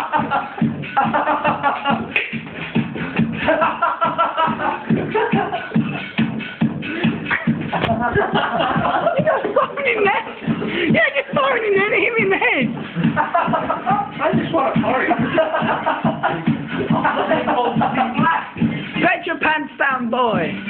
Yeah, just throwing him in, hit him in the head. I just want to hurry. Let your pants down, boy.